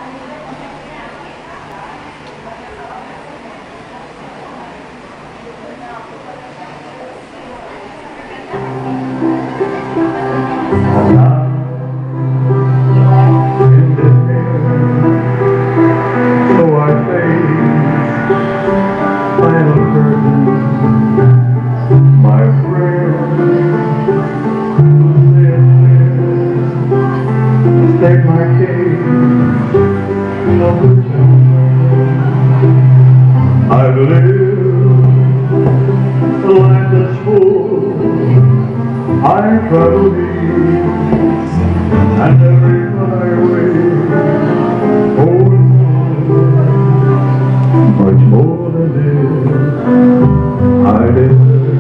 Take my case of the town. I've lived a life that's full. I try to leave, and every byway holds much more than this. I did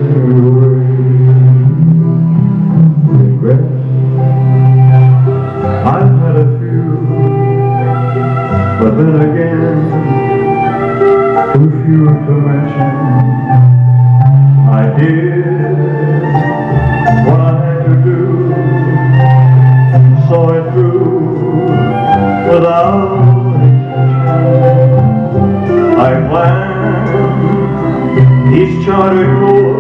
regret. I've had a few, but then again, too few to mention. I did what I had to do, saw it through without intention. I planned each charted course